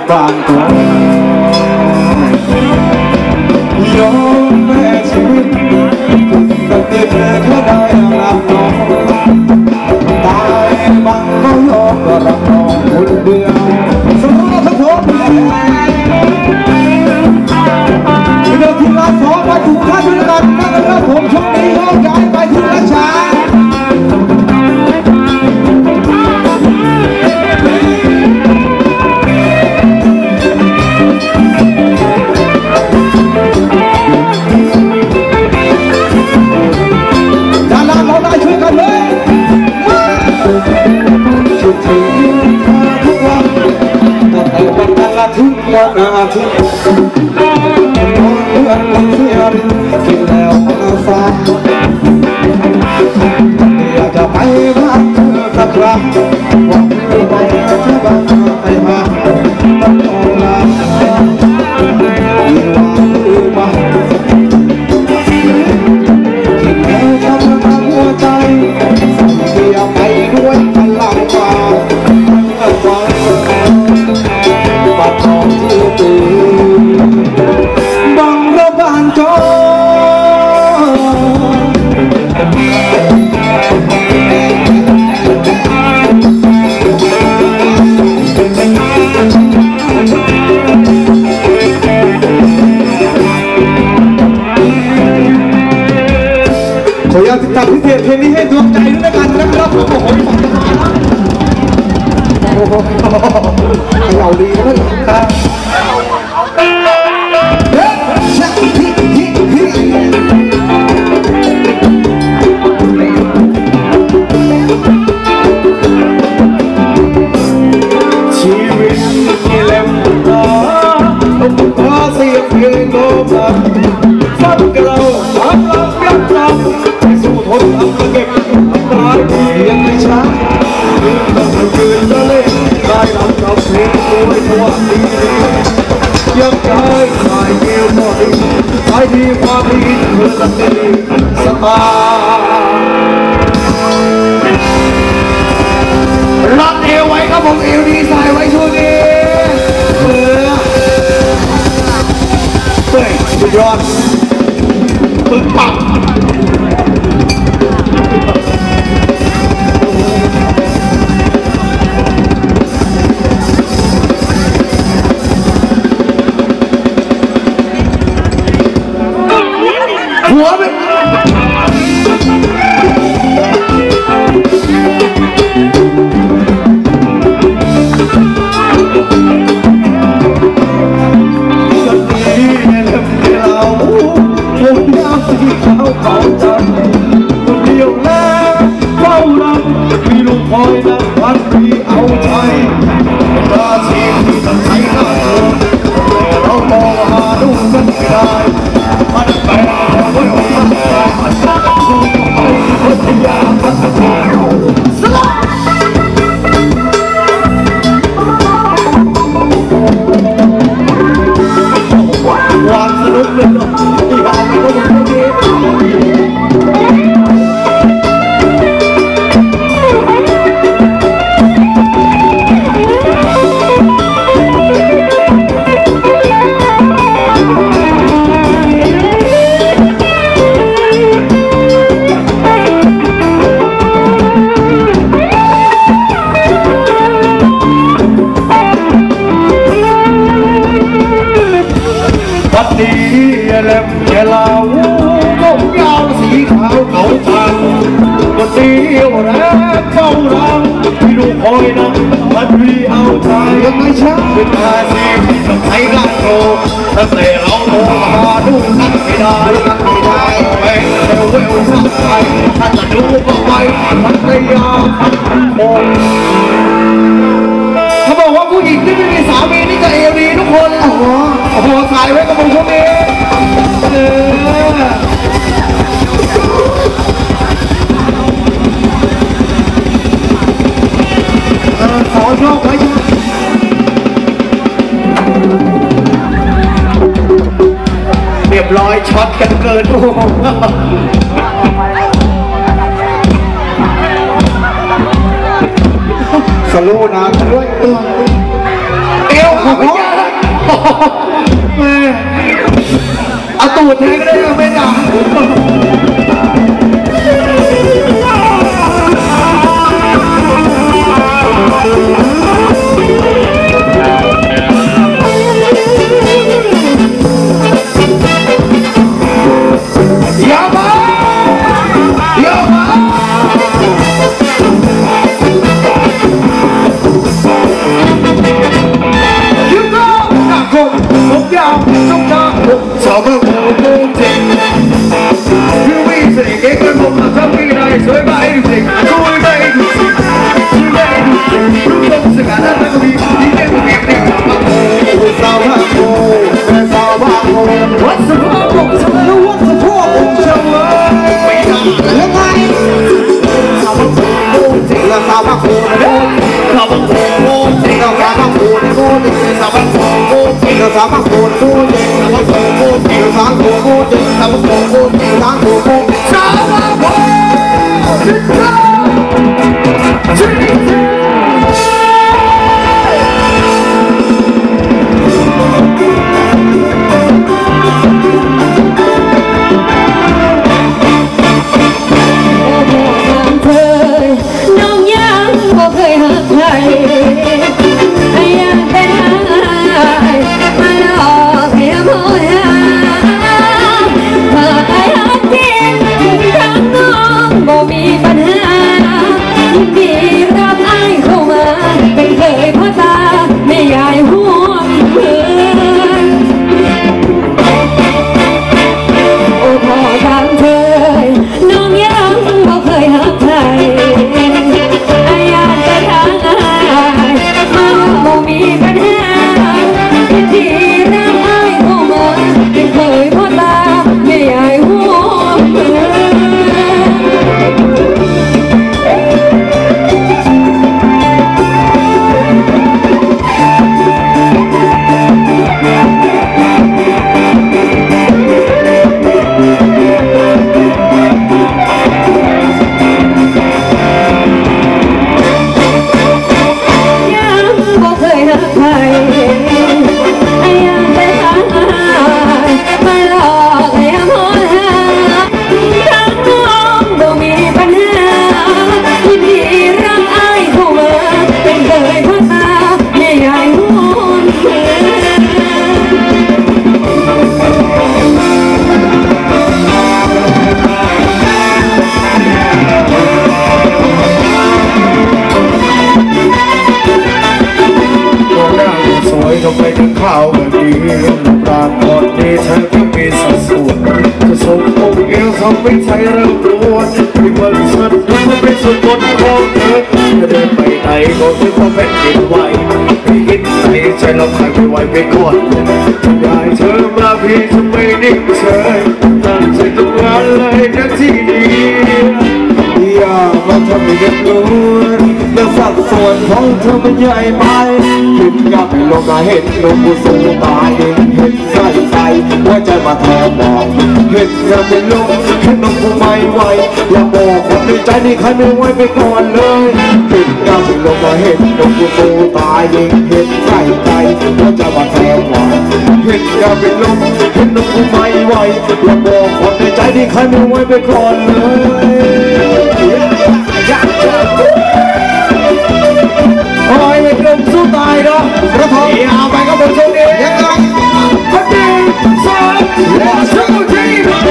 บางตัวยอมแม่ชีวิตตั้งแต่เธอเขาได้รับน้องตายบังก็ยอมก็รับน้องคนเดียวสมมติทั้งสองเดินที่ร้านสองไปถูกท่าด้วยกันนะครับผมช่วงนี้โยกย้ายไปที่ราชาดาราเราได้ช่วยกันเลยคิดถึงทุกวันตั้งแต่วันนั้นละถึงวันอาทิตย์กินแล้วมาฟ้าอยากจะไปบ้านเธอสักครั้งวันนี้ไปจะบ้านไปมาต้องลาอีวาอีวาคิดแล้วทำให้หัวใจสั่นเดียวไปด้วยพลังว่าฟังปัดทองที่ตื่นบังระบานจอขออยากติดตามพิเศษเพลงนี้ให้ดวงใจด้วยนะกันนะครับโอ้โหโอ้โหเราดีนะครับชีวิตที่เล่มน้อยขอเสียงเพลงโน้มน้าวฟังเราทำลำยับยับให้สู้ทนทำเก็บตายเพียงไม่ช้ายืนต้องยืนจะเล่นได้รำกับเพลงด้วยทว่าดียังใจสายเกลียวพอดีสายดีความดีเธอสักทีสตารัดเอวไว้ครับผมเอวดีใส่ไว้ช่วงนี้เฮ้ยสุดยอดปึ้งปังหัวไปเขาจันคนเดียวแล้วเฝ้ารังมีลูกคอยนับวันมีเอาใจราชีที่ต้องใช้หน้าเธอแต่เรามองหาดูกันไม่ได้มันแปลกไว้ของมันมันจะสู้เอาพัทยาพัทยาสลับวางสนุกเลยเนาะที่เอาไปก็ต้องดีเล็บแค่เราผมยาวสีขาวเขาจังก็เดียวแรงเฝ้ารังที่ลูกคอยนะมันรีเอาใจยังไงช้าเป็นอาชีพที่ต้องใช้งานโตตั้งแต่เราโตมาดูกันไม่ได้แม่เร็วเร็วสักไปถ้าจะดูก็ไปพัทยาโอ้เขาบอกว่าผู้หญิงที่ไม่มีสามีนี่จะเอวดีทุกคนโอ้โหสายไว้กับผมช่วงนี้ขอชอบไว้เรียบร้อยช็อตกันเกินโอ้โหสโลว์นานด้วยเอวดแทนก็ได้ก็ไม่ด่าชาวบ้านผมจริงคือวิเศษเก่งกันผมทำไม่ได้สวยไม่ดูสิสวยไม่ดูสิสวยไม่ดูสิรู้ต้องสกัดนั้นก็มีดีเด่นดีเด่นชาวบ้านผมชาวบ้านผมวัดสะพานผมชาวบ้านวัดสะพานผมชาวบ้านไม่ได้แล้วไงชาวบ้านผมจริงแล้วชาวบ้านผมชาวบ้านผมจริงแล้วชาวบ้านผมชาวบ้านผมจริงแล้วชาวบ้านผมจริงแล้วชาวบ้านผมจริงแล้วชาวบ้านผมจริงแล้วชาวบ้านผมจริงแล้วชาวบ้านผมชาวบ้านผมจริงทำไมถึงข่าวแบบนี้ปรากฏนี้เธอก็มีสัดส่วนจะส่งอกเอวทำให้ใจเริ่มร้อนที่มันสัดมันเป็นส่วนบนของเธอจะเดินไปไหนก็คิดว่าเป็นดินไหวไม่คิดในใจเราใครไม่ไหวไปก่อนจะได้เธอมาพี่จะไม่นิ่งเฉยตั้งใจทำงานเลยนะที่นี้อย่ามาทำให้เดือดร้อนและสัดส่วนของเธอมันใหญ่ไปคิดอยากให้ลงมาเห็นนมผู้สูงตายเห็นใกล้ใจว่าใจมาแทนบอกเห็นอยากเป็นลมเห็นนมผู้ไม่ไหวอย่าบอกคนในใจนี่ใครไม่ไหวไปก่อนเลยคิดอยากให้ลงมาเห็นนมผู้สูงตายเห็นใกล้ใจว่าใจมาแทนบอกเห็นอยากเป็นลมเห็นนมผู้ไม่ไหวอย่าบอกคนในใจนี่ใครไม่ไหวไปก่อนเลยโอ้ยเป็นลมสู้ตายเนาะกระทงยาวไปก็บนช่วงนี้ยังไงคนดีสองและสู้ที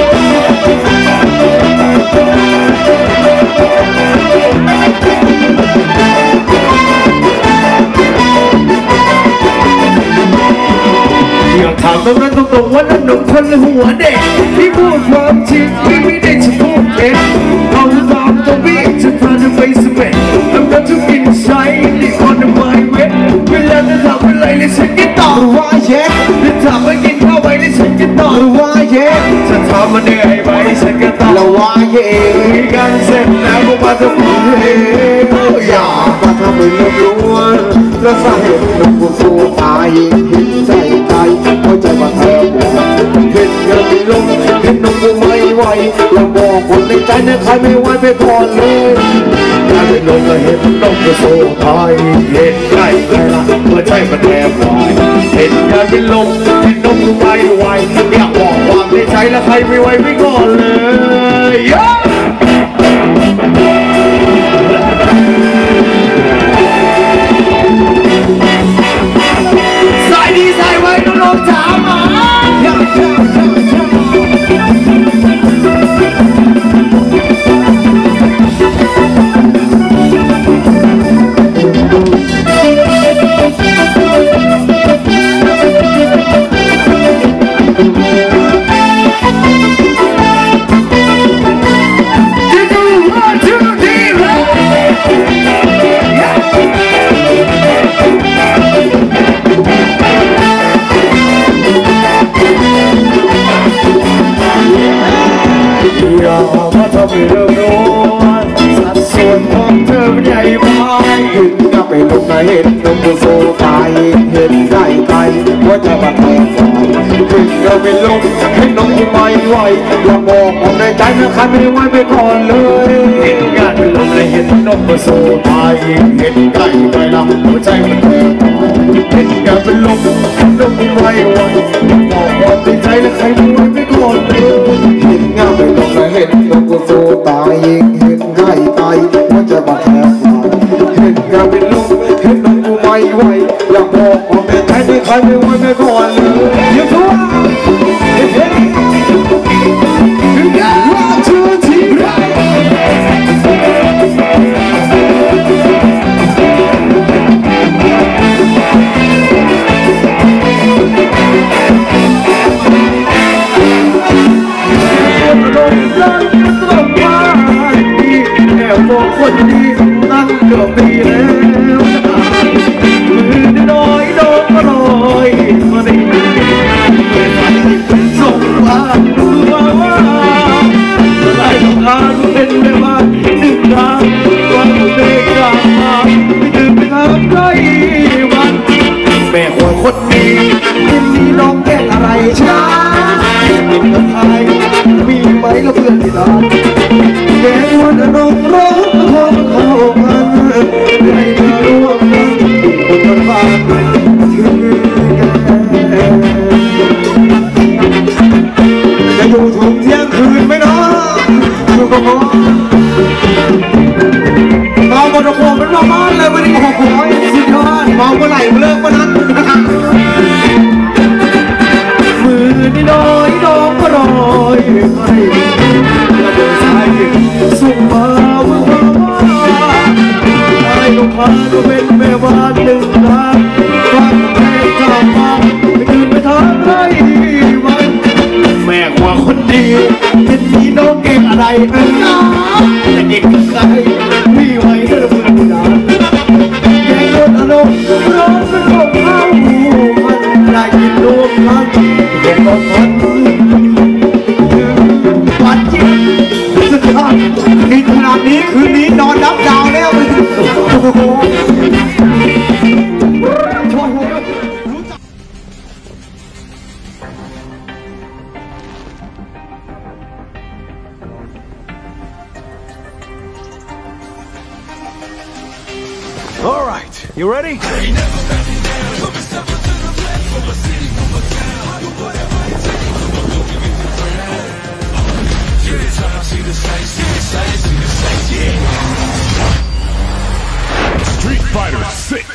อยากถามตรงนั้นตรงๆว่านั่นหนุ่มคนหรือหัวเด็กที่พูดความจริงที่ไม่ได้จะพูดเองเอาตามตัวพี่จะพาเธอไปสเปนI'm not too inside on the my way เวลาจะทำอะไรเลยฉันก็ตอบว่าเย็นจะทำให้กินข้าวไปเลยฉันก็ตอบว่าเย็นจะทำมันเหนื่อยไปฉันก็ตอบว่าเย็นกันเสร็จแล้วก็มาทำเองอยากมาทำให้เรื่องล้วนและสาเหตุน้องกูสู้ตายเห็นใจหัวใจมาแทบเห็นเงินลงเห็นน้องกูไม่ไหวแล้วบอกคนในใจเนี่ยใครไม่ไหวไปก่อนเลยถ้าไม่ลงก็เห็นน้องกูสู้ตายเห็นใกล้ละหัวใจมาแทบวายเห็นเงินลงเห็นน้องกูไม่ไหวอยากบอกความในใจและใครไม่ไหวไม่ก่อนเลยสายดีสายไว้น้องจ๋ามาอย่ามาทำให้เริ่มร้อนสัดส่วนของเธอใหญ่ไปขึ้นก็ไปลงมาเห็นนมโซตายเห็นได้ไกลว่าจะมาแทงก่อนขึ้นก็ไปลงเห็นนมไม่ไหวอย่าบอกออกในใจนะใครไม่ไหวไม่ก่อนเลยเห็นงานเป็นลมเลยเห็นนมโซตายเห็นใกล้ไปละหัวใจมันแทงเห็นงานเป็นลมเห็นนมไม่ไหวบอกออกในใจนะใครไม่ไหวไม่ก่อนเลยเห็นงานเป็นลมเห็นนกโซตายเห็นง่ายตายว่าจะมาแทงเห็นงานเป็นลมเห็นนกไม่ไหวอยากบอกออกแต่ใครไม่ไหวไม่ก่อนเลยอย่าท้อว่าเธอที่ไรคนดีตั้งเกือบปีแล้วมือน้อยโดนก็ลอยมาได้เมื่อไหร่ส่งว่าได้ทำงานเป็นแม่บ้านหนึ่งครั้งวันเด็กกลับมาไม่ตื่นไปทำไรวันแม่หัวคนนี้เป็นนี้น้องแก้อะไรช้าเป็นกับใครมีไหมแล้วเพื่อนที่ร้านแกวันน้องร้องเข้ากันให้เธอร่วมกันบนบ้านถึงแกจะอยู่ถึงเที่ยงคืนไหมน้องอยู่กับพ่อเมาบนหัวเป็นบ้านเลยวันนี้โอ้โหสุดยอดเมาเมื่อไหร่เลิกเมื่อนั้นมือนี่น้อยน้องก็ลอยไประเบิดสายส่งมาเมื่อให้ลูกค้าดูเป็นแม่บ้านหนึ่งนะฟังแม่กลับมาไม่คืนไปทางไรวันแม่กว่าคนดีเป็นพี่น้องเก่งอะไรนะแต่เด็กใครมีไว้ให้เราเพื่อนนะแกโดนอารมณ์ร้อนเป็นของเขามันได้ยินรูปนั้นแกก็พันปัดจิ้มสุดยอดนี่ขนาดนี้คืนนี้นอนนับดาวแล้วโอ้โห All right, you ready? Street Fighter 6.